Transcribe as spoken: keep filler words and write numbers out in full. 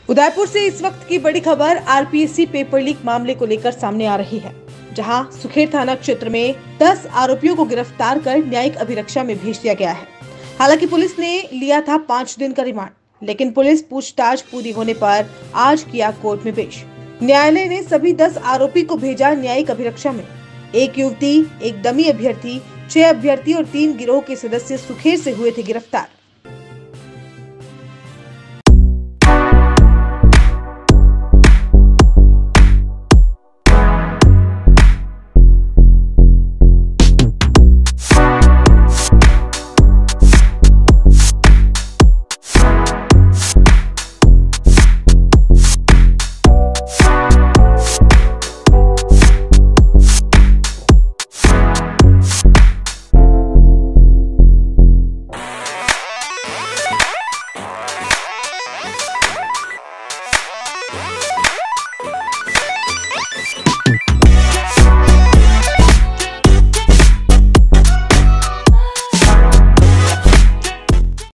उदयपुर से इस वक्त की बड़ी खबर आरपीएससी पेपर लीक मामले को लेकर सामने आ रही है, जहां सुखेर थाना क्षेत्र में दस आरोपियों को गिरफ्तार कर न्यायिक अभिरक्षा में भेज दिया गया है। हालांकि पुलिस ने लिया था पाँच दिन का रिमांड, लेकिन पुलिस पूछताछ पूरी होने पर आज किया कोर्ट में पेश। न्यायालय ने सभी दस आरोपी को भेजा न्यायिक अभिरक्षा में। एक युवती, एक डमी अभ्यर्थी, छह अभ्यर्थी और तीन गिरोह के सदस्य सुखेर से हुए थे गिरफ्तार।